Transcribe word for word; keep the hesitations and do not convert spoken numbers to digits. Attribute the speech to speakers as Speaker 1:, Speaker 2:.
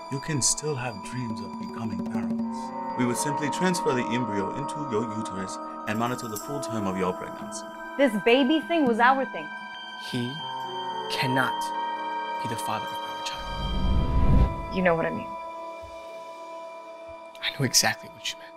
Speaker 1: you can still have dreams of becoming parents. We would simply transfer the embryo into your uterus and monitor the full term of your pregnancy.
Speaker 2: This baby thing was our thing.
Speaker 3: He cannot be the father of our child.
Speaker 2: You know what I mean.
Speaker 3: I know exactly what you meant.